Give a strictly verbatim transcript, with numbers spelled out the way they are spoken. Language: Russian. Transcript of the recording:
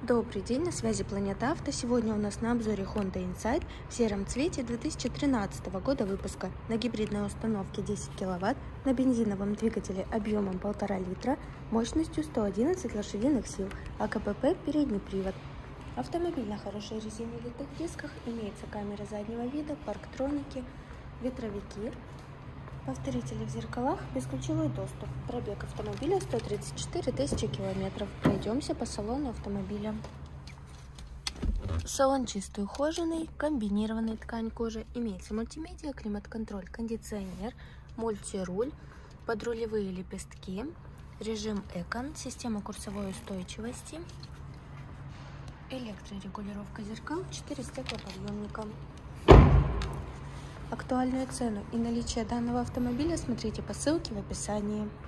Добрый день, на связи Планета Авто. Сегодня у нас на обзоре Honda Insight в сером цвете две тысячи тринадцатого года выпуска, на гибридной установке десять киловатт, на бензиновом двигателе объемом полтора литра, мощностью сто одиннадцать лошадиных сил, АКПП передний привод. Автомобиль на хорошей резине литых дисках, имеется камера заднего вида, парктроники, ветровики, повторители в зеркалах, бесключевой доступ. Пробег автомобиля сто тридцать четыре тысячи километров. Пройдемся по салону автомобиля. Салон чистый, ухоженный, комбинированный, ткань кожи. Имеется мультимедиа, климат-контроль, кондиционер, мультируль, подрулевые лепестки, режим эко, система курсовой устойчивости, электрорегулировка зеркал, четыре стеклоподъемника. Актуальную цену и наличие данного автомобиля смотрите по ссылке в описании.